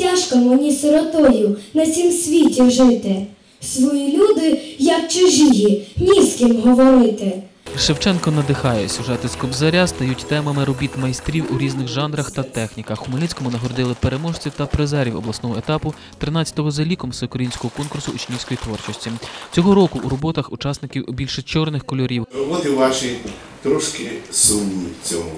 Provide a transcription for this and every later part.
Тяжко мені сиротою на сім світі жити. Свої люди, як чужії, ні з ким говорити. Шевченко надихає. Сюжети з Кобзаря стають темами робіт майстрів у різних жанрах та техніках. У Хмельницькому нагородили переможців та призерів обласного етапу 13-го за ліком всеукраїнського конкурсу учнівської творчості. Цього року у роботах учасників більше чорних кольорів. От і ваші трошки сумні в цьому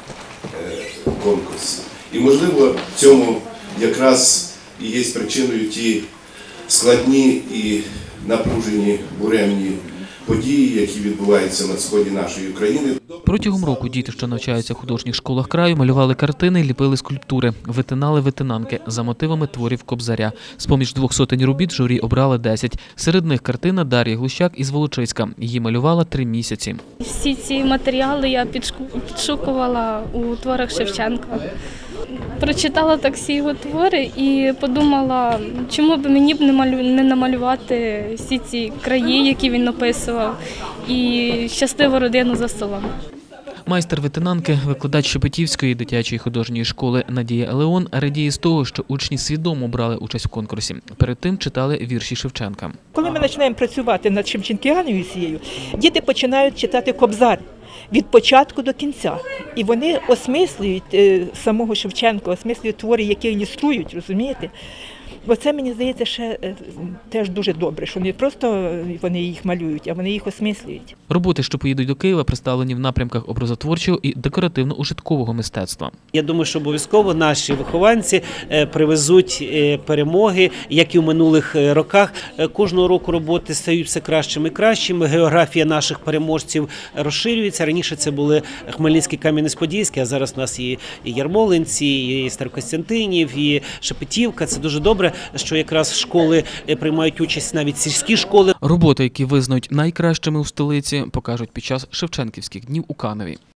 конкурсі. І, можливо, в цьому якраз і є причиною ті складні і напружені буремні події, які відбуваються на сході нашої України. Протягом року діти, що навчаються в художніх школах краю, малювали картини, ліпили скульптури, витинали витинанки за мотивами творів Кобзаря. З-поміж 200 робіт журі обрали 10. Серед них картина Дар'ї Глущак із Волочиська. Її малювала 3 місяці. Всі ці матеріали я підшукувала у творах Шевченка. Прочитала так всі його твори і подумала, чому б мені не намалювати всі ці краї, які він описував, і щасливу родину за столом. Майстер витинанки, викладач Шепетівської дитячої художньої школи Надія Елеон радіє з того, що учні свідомо брали участь в конкурсі. Перед тим читали вірші Шевченка. Коли ми починаємо працювати над Шевченкіаною цією, діти починають читати Кобзар від початку до кінця. І вони осмислюють самого Шевченка, осмислюють твори, які ілюструють, розумієте? Оце, мені здається, ще теж дуже добре, що не просто вони їх малюють, а вони їх осмислюють. Роботи, що поїдуть до Києва, представлені в напрямках образотворчого і декоративно-ужиткового мистецтва. Я думаю, що обов'язково наші вихованці привезуть перемоги, як і в минулих роках. Кожного року роботи стають все кращими і кращими. Географія наших переможців розширюється. Раніше це були Хмельницький, Кам'янець-Подільський, а зараз у нас і Ярмолинці, і Старокостянтинів, і Шепетівка. Це дуже добре, що якраз школи приймають участь, навіть сільські школи. Роботи, які визнають найкращими у столиці, покажуть під час Шевченківських днів у Каневі.